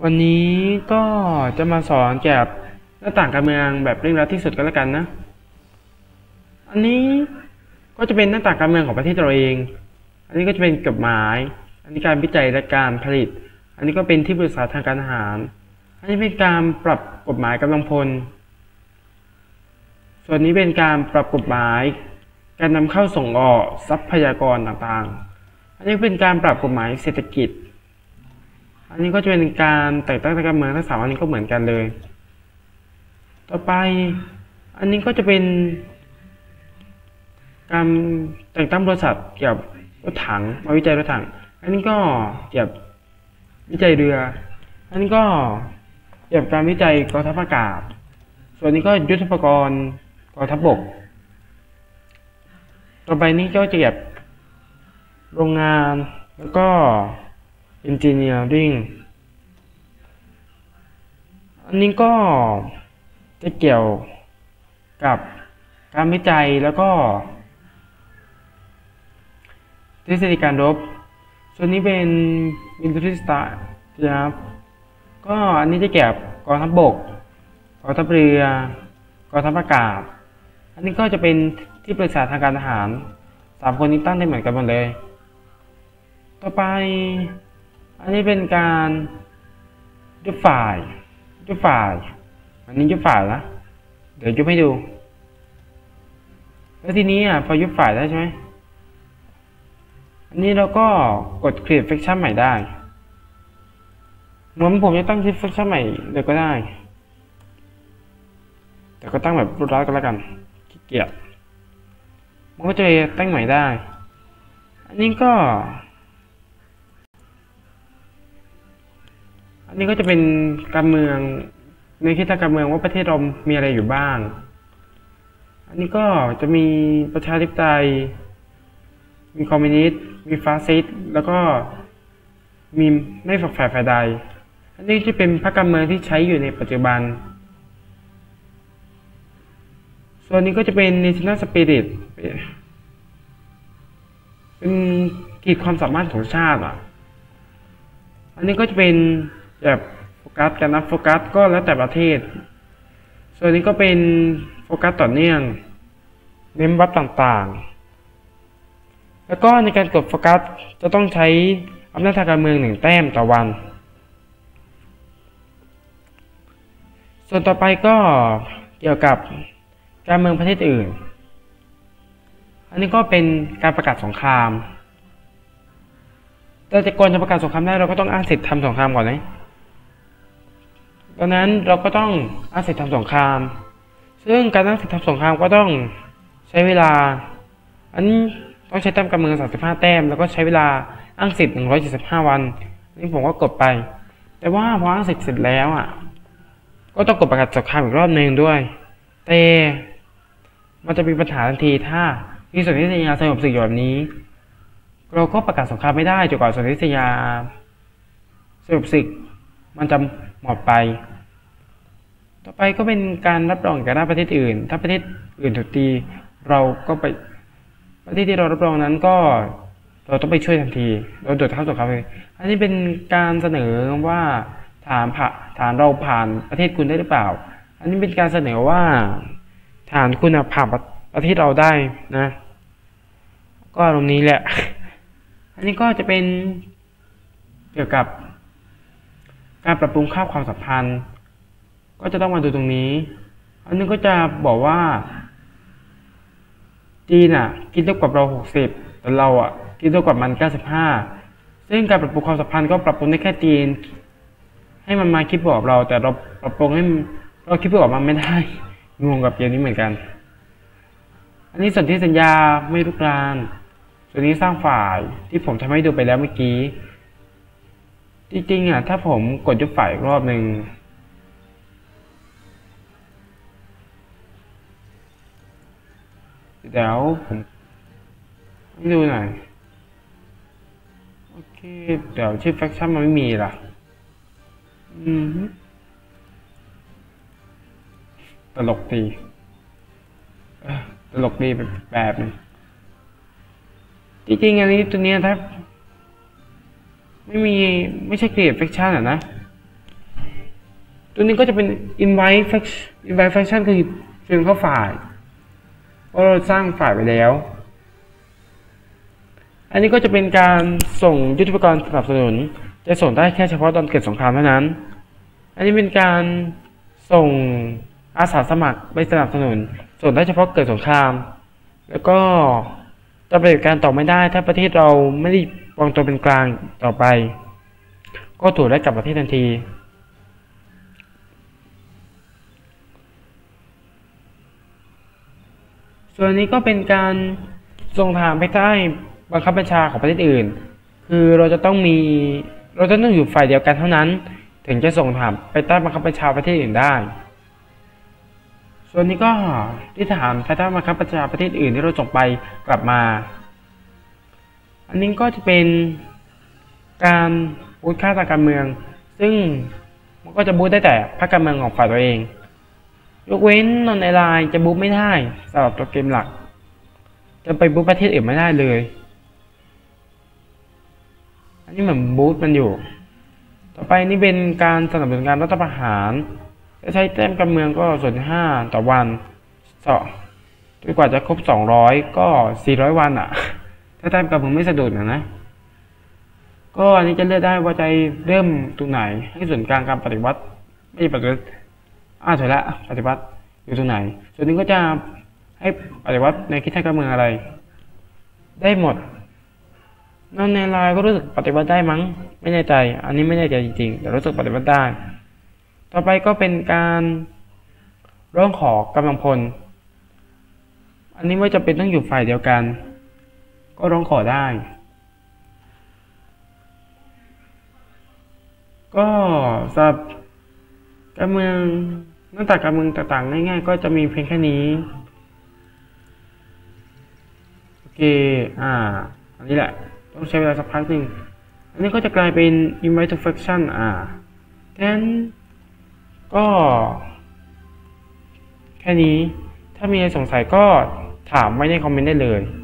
วันนี้ก็จะมาสอนเกี่ยวกับหน้าต่างการเมืองแบบเร่งรัดที่สุดก็แล้วกันนะ อันนี้ก็จะเป็นหน้าต่างการเมืองของประเทศเราเอง อันนี้ก็จะเป็นกฎหมาย อันนี้การวิจัยและการผลิต อันนี้ก็เป็นที่ปรึกษาทางการทหาร อันนี้เป็นการปรับกฎหมายกำลังพล ส่วนนี้เป็นการปรับกฎหมาย การนำเข้าส่งออกทรัพยากรต่างๆ อันนี้เป็นการปรับกฎหมายเศรษฐกิจ อันนี้ก็จะเป็นการแต่งตั้งทางการเมืองทั้งสามอันนี้ก็เหมือนกันเลย ต่อไปอันนี้ก็จะเป็นการแต่งตั้งบริษัทเกี่ยวกับรถถังมาวิจัยรถถัง อันนี้ก็เกี่ยวกับวิจัยเรือ อันนี้ก็เกี่ยวกับการวิจัยกองทัพอากาศ ส่วนนี้ก็ยุทโธปกรณ์กองทัพบก ต่อไปนี้ก็จะเกี่ยวกับโรงงานแล้วก็ engineering อันนี้ก็จะเกี่ยวกับการวิจัยแล้วก็ทฤษฎีการรบ ส่วนนี้เป็น military science นะครับก็อันนี้จะเกี่ยวกับกองทัพบกกองทัพเรือกองทัพอากาศ อันนี้ก็จะเป็นที่ปรึกษาทางการทหาร3คนนี้ตั้งได้เหมือนกันหมดเลย ต่อไปอันนี้เป็นการยุบฝ่ายอันนี้ยุบฝ่ายนะเดี๋ยวยุบให้ดูแล้วทีนี้พอยุบฝ่ายได้ใช่ไหมอันนี้เราก็กด create section ใหม่ได้เหมือนผมจะตั้งชื่อ section ใหม่เลยก็ได้แต่ก็ตั้งแบบรูดรัดก็แล้วกันขี้เกียจมันก็จะตั้งใหม่ได้อันนี้ก็จะเป็นการเมืองในคิดทางการเมืองว่าประเทศเรามีอะไรอยู่บ้างอันนี้ก็จะมีประชาธิปไตยมีคอมมิวนิสต์มีฟาสซิสต์แล้วก็มีไม่ฝักใฝ่ฝ่ายใดอันนี้จะเป็นพรรคการเมืองที่ใช้อยู่ในปัจจุบันส่วนนี้ก็จะเป็น national spirit เป็นขีดความสามารถของชาติอันนี้ก็จะเป็นแบบโฟกัสการนับโฟกัสก็แล้วแต่ประเทศส่วนนี้ก็เป็นโฟกัสต่อเนื่องเน้นวัดต่างๆแล้วก็ในการกดโฟกัสจะต้องใช้อำนาจทางการเมือง1แต้มต่อวันส่วนต่อไปก็เกี่ยวกับการเมืองประเทศอื่นอันนี้ก็เป็นการประกาศสงครามแต่ก่อนจะประกาศสงครามได้เราก็ต้องอ้างสิทธิ์ทำสงครามก่อนนะดังนั้นเราก็ต้องอ้างสิทธิ์ทำสงครามซึ่งการอ้างสิทธิ์ทำสงครามก็ต้องใช้เวลาอันนี้ต้องใช้แต้มการเมือง35แต้มแล้วก็ใช้เวลาอ้างสิทธิ์175วันนี่ผมก็กดไปแต่ว่าพออ้างสิทธิ์เสร็จแล้วก็ต้องกดประกาศสงครามอีกรอบนึงด้วยแต่มันจะมีปัญหาทันทีถ้ามีสนธิสัญญาสงบศึกอยู่แบบนี้เราก็ประกาศสงครามไม่ได้จนกว่าสนธิสัญญาสงบศึกมันจะหมดไปต่อไปก็เป็นการรับรองจากหน้าประเทศอื่นถ้าประเทศอื่นถูกตีเราก็ไปประเทศที่เรารับรองนั้นก็เราต้องไปช่วยทันทีเราโดดเข้าสงครามเลยอันนี้เป็นการเสนอว่าฐานเราผ่านประเทศคุณได้หรือเปล่าอันนี้เป็นการเสนอว่าฐานคุณผ่านประเทศเราได้นะก็ตรงนี้แหละอันนี้ก็จะเป็นเกี่ยวกับการปรับปรุงค่าความสัมพันธ์ก็จะต้องมาดูตรงนี้อันนี้ก็จะบอกว่าจีนคิดเท่ากับเรา60แต่เราคิดเท่ากับมัน95ซึ่งการปรับปรุงความสัมพันธ์ก็ปรับปรุงได้แค่จีนให้มันมาคิดบวกเราแต่เราปรับปรุงให้เราคิดบวกมันไม่ได้งงกับเกมนี้เหมือนกันอันนี้สนธิสัญญาไม่ลุกรานส่วนนี้สร้างฝ่ายที่ผมทำให้ดูไปแล้วเมื่อกี้จริงๆถ้าผมกดยุบฝ่ายอีกรอบหนึ่งเดี๋ยวผมให้ดูหน่อยโอเคเดี๋ยวชื่อแฟคชั่นมันไม่มีล่ะตลกดีแบบนึงจริงๆอันนี้ตัวนี้ถ้าไม่ใช่ create fiction นะตัวนี้ก็จะเป็น invite faction คือเชิญเข้าฝ่ายเพราะเราสร้างฝ่ายไปแล้วอันนี้ก็จะเป็นการส่งยุทโธปกรณ์สนับสนุนจะส่งได้แค่เฉพาะตอนเกิดสงครามเท่านั้นอันนี้เป็นการส่งอาสาสมัครไปสนับสนุนส่งได้เฉพาะเกิดสงครามแล้วก็จะปฏิบัติการต่อไม่ได้ถ้าประเทศเราไม่ได้วางตัวเป็นกลางต่อไปก็ถูกได้กลับประเทศทันทีส่วนนี้ก็เป็นการส่งทหารไปใต้บังคับบัญชาของประเทศอื่นคือเราจะต้องอยู่ฝ่ายเดียวกันเท่านั้นถึงจะส่งทหารไปใต้บังคับบัญชาประเทศอื่นได้ส่วนนี้ก็ที่ทหารภายใต้บังคับบัญชาประเทศอื่นที่เราส่งไปกลับมาอันนี้ก็จะเป็นการบูทค่าทางการเมืองซึ่งมันก็จะบูทได้แต่พรรคการเมืองของฝ่ายตัวเองยกเว้นนอนในไลน์จะบูทไม่ได้สำหรับตัวเกมหลักจะไปบูทประเทศอื่นไม่ได้เลยอันนี้เหมือนบูทมันอยู่ต่อไปนี่เป็นการสนับสนุนการรัฐประหารจะใช้แต้มการเมืองก็ส่วน5ต่อวันจนกว่าจะครบ200ก็400วันอ่ะถ้าแต้มการเมืองไม่สะดุดนะก็อันนี้จะเลือกได้ว่าจะเริ่มตรงไหนให้ส่วนกลางการปฏิวัติไม่ปฏิวัติใช่ละปฏิวัติอยู่ตรงไหนส่วนนี้ก็จะให้ปฏิวัติในคิดทางการเมืองอะไรได้หมดนั่นในไลน์ก็รู้สึกปฏิบัติได้มั้งไม่แน่ใจอันนี้ไม่แน่ใจจริงๆแต่รู้สึกปฏิบัติได้ต่อไปก็เป็นการร้องขอกำลังพลอันนี้ไม่จำเป็นต้องอยู่ฝ่ายเดียวกันก็ร้องขอได้ก็สำหรับการเมืองหน้าตาการเมืองต่างๆง่ายๆก็จะมีเพียงแค่นี้โอเคอันนี้แหละต้องใช้เวลาสักพักหนึ่งอันนี้ก็จะกลายเป็น invite to faction แค่นั้นก็แค่นี้ถ้ามีอะไรสงสัยก็ถามไว้ในคอมเมนต์ได้เลย